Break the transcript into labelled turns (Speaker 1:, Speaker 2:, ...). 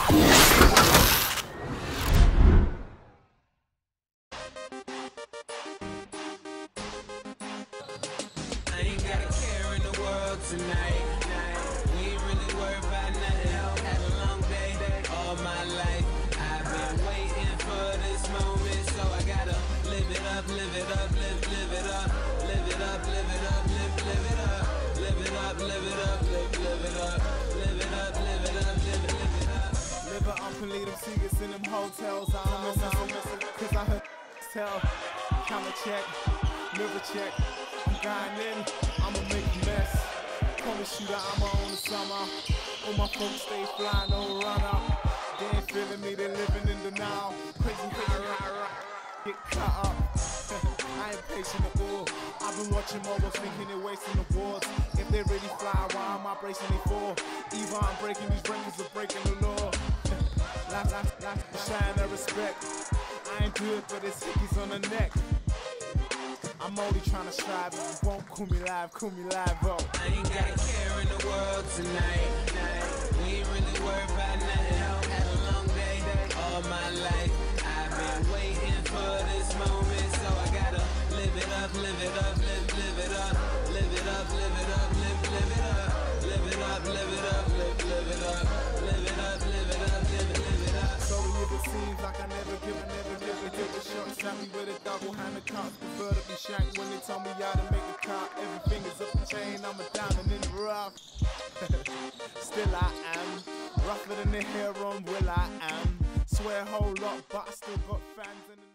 Speaker 1: ain't got a care in the world tonight. We ain't really worried about nothing. Had a long day, all my life. I've been waiting for this moment, so I gotta live it up, live it up, live it up, live it up, live it up, live it up, live it up, live it up, live it up, live it up, live it up, live it up.
Speaker 2: Live it up and leave them secrets in them hotels. I don't miss it, cause I heard tell. Camera check, mirror check. I'm going in, I'ma make a mess. Promise you that I'ma own the summer. All my folks stay flying, no run up. They ain't feeling me, they living in the now. Crazy high, get cut up. I ain't patient at all. I've been watching mobiles thinking they're wasting awards. If they really fly, why am I bracing it for? Either I'm breaking these records or breaking the law. Shine their respect. I ain't good, but it's hickeys on the neck. I'm only trying to strive, but you won't call me live, oh.
Speaker 1: I ain't got a care in the world tonight. We ain't really worried about nothing. Had a long day, all my life. I've been waiting for this moment, so I gotta live it up, live it up, live it up, live it up, live it up, live it up, live it up, live it up, live it up, live it up, live it up, live it up.
Speaker 2: Sorry if it seems like I never give a shot. Slap me with a double-handed cup. Prefer to be shanked when they tell me how to make a cut. Everything is up the chain, I'm a diamond in the rough. Still I am rougher than the hair on Will I am. Swear a whole lot, but I still got fans in the